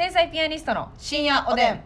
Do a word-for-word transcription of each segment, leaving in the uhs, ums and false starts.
天才ピアニストの深夜おでん。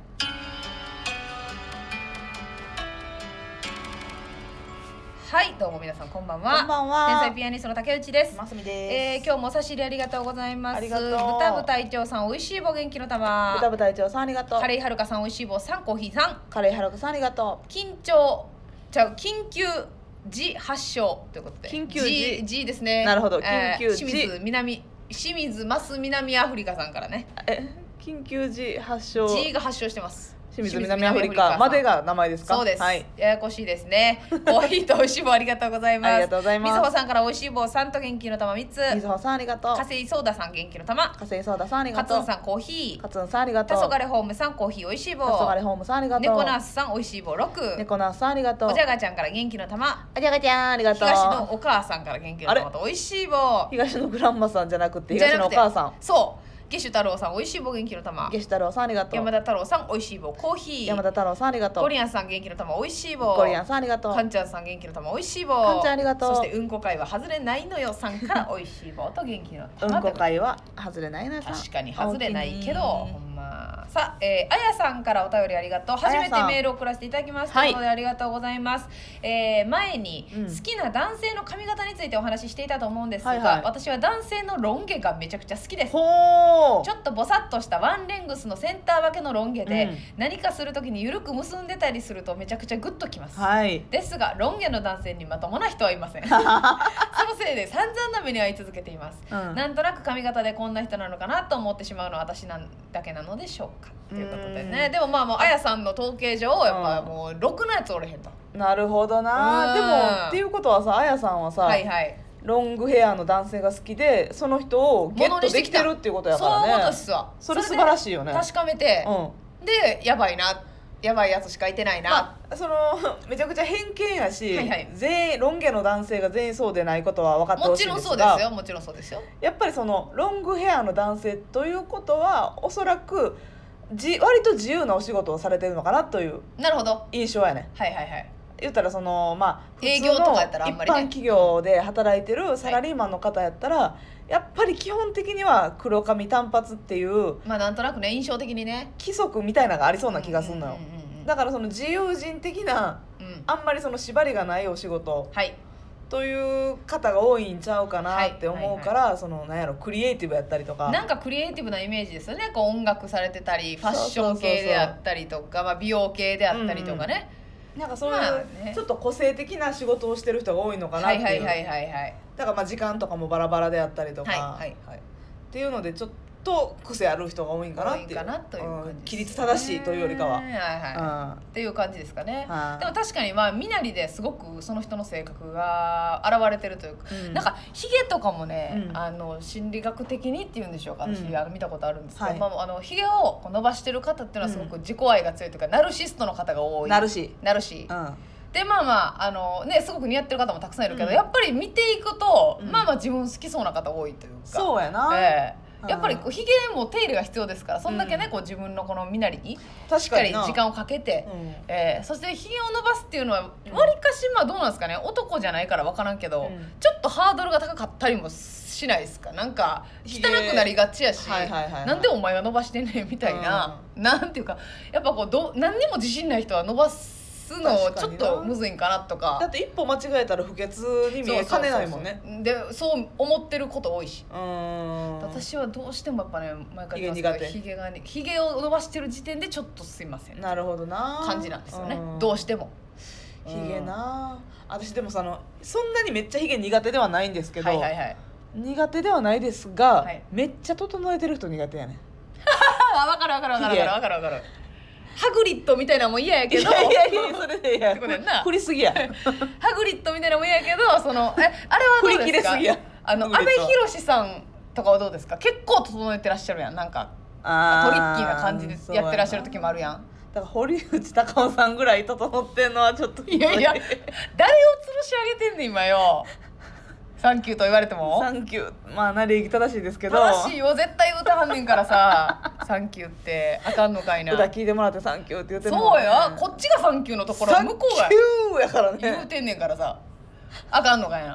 はい、どうも皆さんこんばんは。 こんばんは。 天才ピアニストの竹内です。 ますみです。 えー、今日もお差し入れありがとうございます。 ありがとう。 豚部隊長さん、おいしい棒元気の玉。 豚部隊長さんありがとう。 カレイはるかさん、おいしい棒さん、コーヒーさん。 カレイはるかさんありがとう。 緊張じゃあ緊急時発症ということで。 緊急時 G, G ですね。 なるほど。緊急時。 えー、清水南清水ます南アフリカさんからね。 え、緊急時発症。 G が発症してます。 清水南アフリカまでが名前ですか？ そうです、 はい、 ややこしいですね。コーヒーとおいしい棒ありがとうございます。 ありがとうございます。 みずほさんからおいしい棒さんと元気の玉みっつ。 みずほさんありがとう。 かせいソーダさん元気の玉。 かせいソーダさんありがとう。 かつんさんコーヒー。 かつんさんありがとう。 たそがれホームさんコーヒーおいしい棒。 たそがれホームさんありがとう。 猫ナースさんおいしい棒ろく。 猫ナースさんありがとう。 おじゃがちゃんから元気の玉。 おじゃがちゃんありがとう。 東のお母さんから元気の玉とおいしい棒。 東のグランマさんじゃなくて東のお母さん。 そうゲシュ太郎さんおいしい棒元気の玉。 ゲシュ太郎さんありがとう。 山田太郎さんおいしい棒コーヒー。 山田太郎さんありがとう。 ゴリアンさん元気の玉おいしい棒。 ゴリアンさんありがとう。 かんちゃんさん元気の玉おいしい棒。 かんちゃんありがとう。 そしてうんこ会は外れないのよさんからおいしい棒と元気の玉。 うんこ会は外れないのよさん。 確かに外れないけどほんま。さあ、えー、あやさんからお便りありがとう。初めてメールを送らせていただきますということでありがとうございます。えー、前に好きな男性の髪型についてお話ししていたと思うんですが、はいはい、私は男性のロン毛がめちゃくちゃ好きです。 ほー。 ちょっとボサッとしたワンレングスのセンター分けのロン毛で、うん、何かするときに緩く結んでたりするとめちゃくちゃグッときます、はい、ですがロン毛の男性にまともな人はいませんそのせいで散々な目に遭い続けています、うん、なんとなく髪型でこんな人なのかなと思ってしまうのは私なんだけなのでしょうかということでね。でもまあもうあやさんの統計上やっぱもうろくのやつおれへんと。 なるほどな。でもっていうことはさ、あやさんはさ、はいはい、ロングヘアの男性が好きでその人をゲットできてるっていうことやからね。 そういうことっすわ。 それ素晴らしいよね。 確かめて、うん、でやばいなやばいやつしかいてないな、まあ、そのめちゃくちゃ偏見やし、はいはい、全員ロン毛の男性が全員そうでないことは分かってほしいんですが、 もちろんそうですよもちろんそうですよ。 やっぱりそのロングヘアの男性ということはおそらくじ割と自由なお仕事をされてるのかなという印象やね。 はいはいはい。 言ったらそのまあ営業とかやったらあんまりね、 一般企業で働いてるサラリーマンの方やったら、はい、やっぱり基本的には黒髪短髪っていうまあなんとなくね印象的にね規則みたいなのがありそうな気がするのよ。だからその自由人的な、うん、あんまりその縛りがないお仕事、はい、という方が多いんちゃうかなって思うから、はいはいはい、そのなんやろクリエイティブやったりとかなんかクリエイティブなイメージですよね。こう音楽されてたりファッション系であったりとか、まあ、美容系であったりとかね、 うん、なんかそういう、まあね、ちょっと個性的な仕事をしてる人が多いのかなっていう、はいはいはいはいはい、だからまあ時間とかもバラバラであったりとか、はいはいはい、っていうのでちょっと癖ある人が多いんかなっていう、 多いかなという感じですね、 うん、規律正しいというよりかは、はいはい、うん、っていう感じですかね、はい、でも確かにまあ身なりですごくその人の性格が現れてるというか、うん、なんかヒゲとかもね、うん、あの心理学的にっていうんでしょうか、私、うん、あの見たことあるんですけど、はい、まあ、あのヒゲを伸ばしてる方っていうのはすごく自己愛が強いというか、うん、ナルシストの方が多い。 ナルシナルシ、うん、でまあまああのねすごく似合ってる方もたくさんいるけど、うん、やっぱり見ていくと、うん、まあまあ自分好きそうな方多いというか。 そうやな、 えーやっぱりこうヒゲも手入れが必要ですからそんだけね、うん、こう自分のこの身なりにしっかり時間をかけて、うん、えー、そしてヒゲを伸ばすっていうのはわりかしまあどうなんですかね、男じゃないから分からんけど、うん、ちょっとハードルが高かったりもしないですか。なんか汚くなりがちやし、はいはいはいはい、なんでお前が伸ばしてんねんみたいな、うん、なんていうかやっぱこうど何にも自信ない人は伸ばすすのちょっとむずいんかなとか。 だって一歩間違えたら不潔に見えかねないもんね。 そうそうそうでそう思ってること多いし、うーん私はどうしてもやっぱね毎回言いますけどヒゲがねヒゲを伸ばしてる時点でちょっとすいませんなるほどな感じなんですよね、どうしてもヒゲな。私でもさのそんなにめっちゃヒゲ苦手ではないんですけど、はいはいはい、苦手ではないですが、はい、めっちゃ整えてる人苦手やね分かる分かる分かる分かる分かる分かるハグリッドみたいなのも嫌やけど、いやいやいやそれでや振りすぎやハグリッドみたいなのも嫌やけど、そのえあれはどうですか。振り切れすぎや。あの阿部寛さんとかはどうですか。結構整えてらっしゃるやん、なんかトリッキーな感じでやってらっしゃる時もあるやん。 だから堀内孝雄さんぐらい整ってんのはちょっといやいや誰を吊るし上げてんねん今よサンキューと言われてもサンキューまあな礼儀正しいですけど正しいよ絶対歌わんねんからさサンキューってあかんのかいな。 歌聞いてもらってサンキューって言ってるもん、ね、そうやこっちがサンキューのところ向こうがサンキューやからね言うてんねんからさあかんのかいな。 い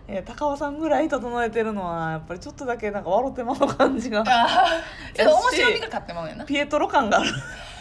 いや高尾さんぐらい整えてるのはやっぱりちょっとだけなんか笑ってまう感じがあちょっと面白みが勝ってまうやな。 ピエトロ感がある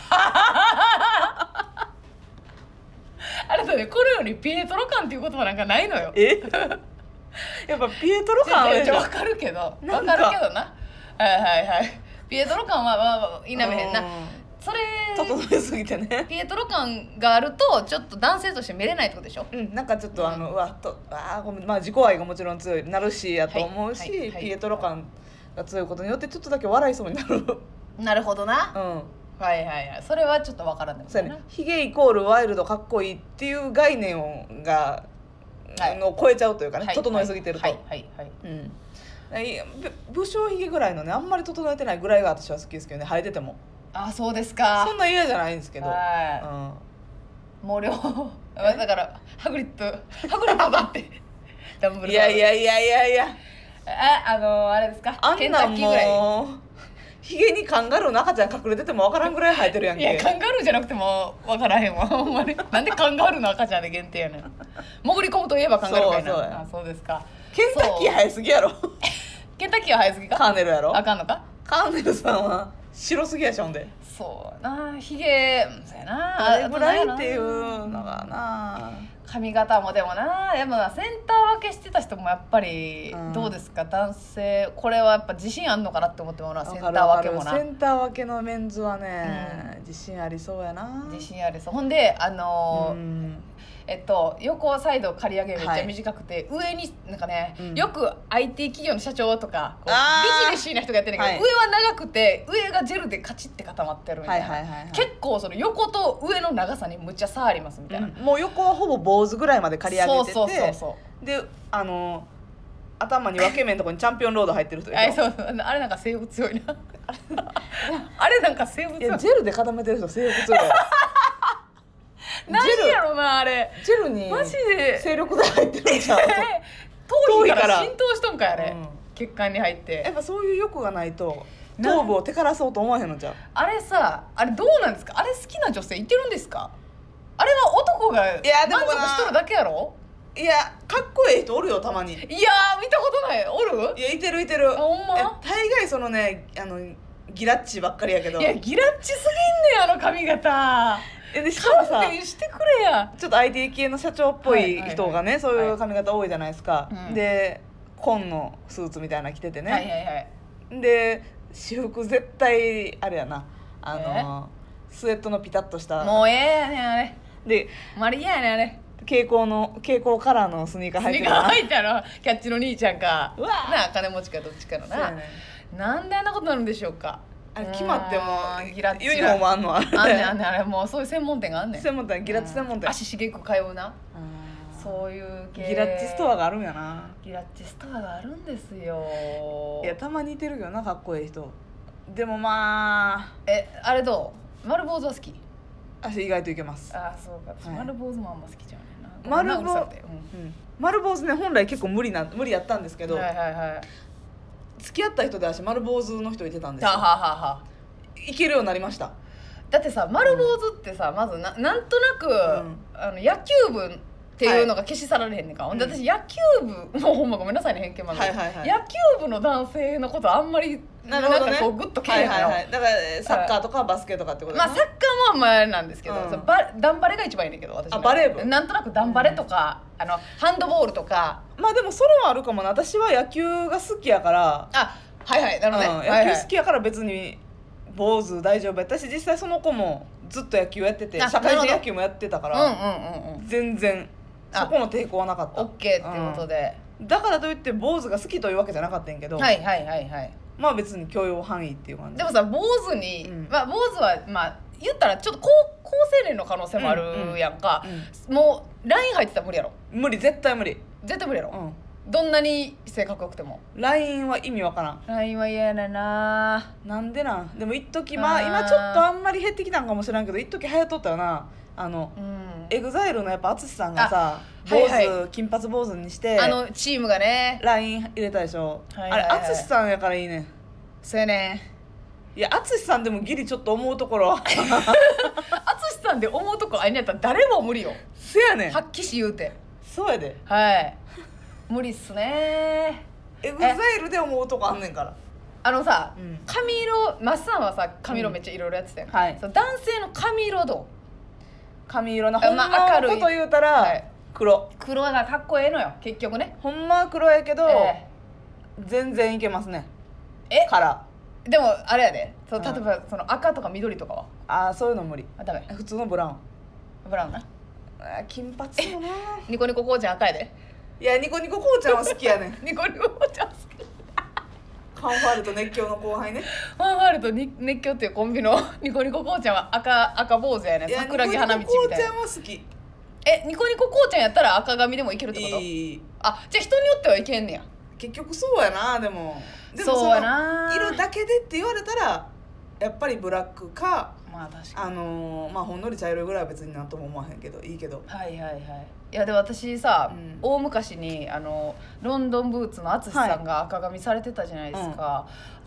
あれだね、これよりピエトロ感っていう言葉なんかないのよ。 えやっぱピエトロ感あるじゃん。 分かるけど分かるけどな。はいはいはい。ピエトロ感はまあまあ否めへんな。それ整えすぎてね。 ピエトロ感があるとちょっと男性として見れないってことでしょ。 うん、なんかちょっと、うん、あのうわっとあごめん、まあ自己愛がもちろん強いナルシーやと思うし、はいはいはい、ピエトロ感が強いことによってちょっとだけ笑いそうになる。 なるほどな。 うん。 はいはいはい。それはちょっとわからんでもないな。ヒゲイコールワイルドかっこいいっていう概念をが、はい、の超えちゃうというかね、はい、整えすぎてると。はいはいはい。うん。武将ひげぐらいのね、あんまり整えてないぐらいが私は好きですけどね、生えてても。 あ、そうですか。 そんな嫌じゃないんですけど。 はい。うん、毛量だからハグリッドハグリッドだってダンブル。 いやいやいやいやいや。 ああのあれですか。 あんなんもうひげにカンガルーの赤ちゃん隠れてても分からんぐらい生えてるやんけ。 いやカンガルーじゃなくても分からへんわほんまに。なんでカンガルーの赤ちゃんで限定やねん。潜り込むといえばカンガルーかいな。そうそう、あ、そうですか。 ケンタッキー生えすぎやろ。 ケンタッキーは生えすぎか。 カーネルやろ。 あかんのか。 カーネルさんは白すぎやしょんで。 そうな、ひげそうやな、 あれぐらいっていうのがな。 髪型もでもな、でもなセンター分けしてた人もやっぱりどうですか、うん、男性これはやっぱ自信あんのかなって思ってもな。センター分けもな。 センター分けのメンズはね、うん、自信ありそうやな。 自信ありそう。ほんであのーうんえっと、横サイド刈り上げめっちゃ短くて、はい、上になんかね、うん、よく アイティー 企業の社長とかこうビジネシーな人がやってるんだけど、はい、上は長くて上がジェルでカチッて固まってるみたいな、はいはいはいはい、結構その横と上の長さにむっちゃ差ありますみたいな、うん、 もう横はほぼ坊主ぐらいまで刈り上げてて、 そうそうそうそうであの頭に分け目のところにチャンピオンロード入ってる人でしょ。 そうそう、あれなんか性欲強いなあれなんか性欲強い。いやジェルで固めてる人性欲強い何やろなあれ。 ジェルにマジで精力剤入ってるんじゃん。 頭皮から浸透しとんかやね、うん、血管に入って。 やっぱそういう欲がないと頭部を手からそうと思わへんのじゃん。 あれさ、あれどうなんですか。あれ好きな女性いてるんですか。あれは男が満足しとるだけやろ。 いやかっこいい人おるよたまに。いやー見たことない。おる。 いやいてるいてる。 ほんま。 大概そのねあのギラッチばっかりやけど。 いやギラッチすぎんねんあの髪型。 でしかもさしてくれや。 ちょっと アイティー 系の社長っぽい人がね、はいはいはい、そういう髪型多いじゃないですか、はい、で紺のスーツみたいなの着ててね、はいはいはい、で私服絶対あれやなあの、えー、スウェットのピタッとしたもうええやねんあれでマリアやねんあれ蛍光の蛍光カラーのスニーカー履いてるな。 スニーカー履いたのキャッチの兄ちゃんかうわなあ金持ちかどっちかのな、ね、なんであんなことになるんでしょうか。 あれ決まってもユニフォームあんのあれあんねんあんねんあれもうそういう専門店があんねん。 専門店ギラッチ専門店足しげく通うな。そういう系ギラッチストアがあるんやな。 ギラッチストアがあるんですよ。 いやたまに似てるけどなかっこいい人でもまあえあれどう丸坊主は好き。 足意外といけます。 あそうか、はい、丸坊主もあんま好きじゃないな。 丸坊主、うんうん、丸坊主ね本来結構無理な無理やったんですけど、はいはいはい、付き合った人で私丸坊主の人いてたんですよ。ははははいけるようになりました。だってさ丸坊主ってさ、うん、まず な, なんとなく、うん、あの野球部っていうのが消し去られへんねんか、はい、私野球部もうほんまごめんなさいね偏見まで、はいはいはい、野球部の男性のことあんまりな, なんかこうグッとけえへんの、はいはいはい、 だからサッカーとかバスケとかってことですね。まあサッカーもあんまりあれなんですけど、うん、バダンバレが一番いいねんけど私あバレー部なんとなくダンバレとか、うん、あのハンドボールとかまあでもそれはあるかもな。私は野球が好きやからあはいはいなるほどね、 うん、野球好きやから別に坊主大丈夫。私実際その子もずっと野球やってて社会人野球もやってたから、うんうんうんうん、全然そこの抵抗はなかった。 OK っていうことで、 うん、だからといって坊主が好きというわけじゃなかったんやけどはいはいはいはいまあ別に許容範囲っていう感じでもさ坊主に、うんまあ、坊主はまあ言ったらちょっと高高青年の可能性もあるやんか、うんうん、もうライン入ってたら無理やろ。 無理絶対無理絶対無理やろ、うん、どんなに性格良くてもラインは意味わからん。 ラインは嫌やねんな。 なんでなんでも一時まあ今ちょっとあんまり減ってきたんかもしれんけど一時流行っとったよなあの、うん、エグザイルのやっぱ淳さんがさ坊主、はいはい、金髪坊主にしてあのチームがねライン入れたでしょ、はいはいはい、あれ淳さんやからいいねん。 そうやねいや淳さんでもギリちょっと思うところ淳さんで思うとこあいんやったら誰も無理よ。 せやねんはっきし言うてそうやではい無理っすね。 エグザイルで思うとこあんねんから。 あのさ、うん、髪色マッサンはさ髪色めっちゃいろいろやってたよ、うん、はい、男性の髪色どう？ 髪色なほんまのこと言うたら、はい、黒黒がかっこええのよ結局ね。 ほんまは黒やけど、えー、全然いけますね。 えカラーでもあれやで、そう例えばその赤とか緑とかはああそういうの無理。 あダメ。 普通のブラウンブラウンな。 あ金髪もな。 ニコニコこうちゃん赤やで。 いやニコニコこうちゃんは好きやねんニコニコこうちゃん好き。 ファンファールと熱狂の後輩ね。 ファンファールとに熱狂っていうコンビのニコニコこうちゃんは赤赤坊主やね。桜木花道みたいな。ニコニコこうちゃんは好き。えニコニコこうちゃんやったら赤髪でもいけるってこと？いい。あじゃあ人によってはいけんねや。 結局そうやな。でもでもそうやな。 色だけでって言われたらやっぱりブラックか、 まあ確かにあのー、まあほんのり茶色いぐらいは別になんとも思わへんけどいいけど。 はいはいはい。いやで私さ、うん、大昔にあのロンドンブーツの淳さんが赤髪されてたじゃないですか、はい、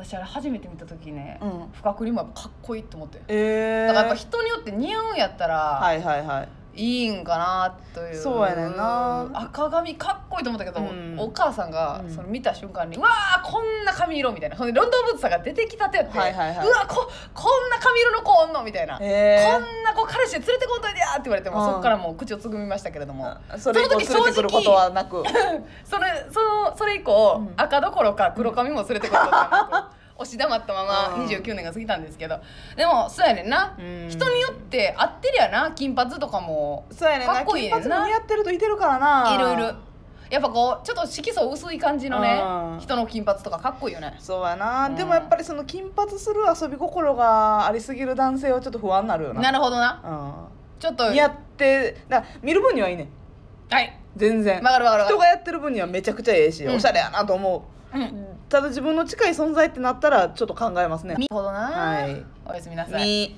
私あれ初めて見た時ね、うん、不覚にもかっこいいと思って、えー、だからやっぱ人によって似合うんやったらはいはいはいいいんかなという。 そうやねんな。 赤髪かっこいいと思ったけど、うん、お母さんがその見た瞬間に、うん、うわーこんな髪色みたいな。ほんでロンドンブーツさんが出てきたてやって、はいはいはい、うわ こ, こんな髪色の子おんのみたいな、えー、こんな子彼氏で連れてこんといてやって言われても、うん、そこからもう口をつぐみましたけれども、 それ以降連れてくることはなくそれ そ, それ以降、うん、赤どころか黒髪も連れてくることはなく押し黙ったままにじゅうきゅうねんが過ぎたんですけど、でもそうやねんな、うん、人によって合ってるやな。金髪とかもそうやねんな。かっこいいねんな。金髪も似合ってるといてるからな。 いるいる。やっぱこうちょっと色素薄い感じのね、うん、人の金髪とかかっこいいよね。 そうやな、うん、でもやっぱりその金髪する遊び心がありすぎる男性はちょっと不安になるよな。 なるほどな、うん、ちょっと似合ってだから見る分にはいいねん。 はい全然わかるわかる。 人がやってる分にはめちゃくちゃええし、うん、おしゃれやなと思う、うん、ただ自分の近い存在ってなったらちょっと考えますね。 なるほどな、 はい、 おやすみなさい。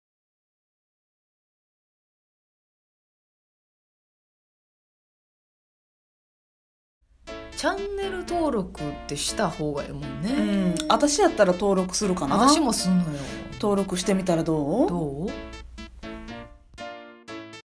チャンネル登録ってした方がいいもんね。 うん、私やったら登録するかな。 私もすんのよ。 登録してみたらどう？ どう？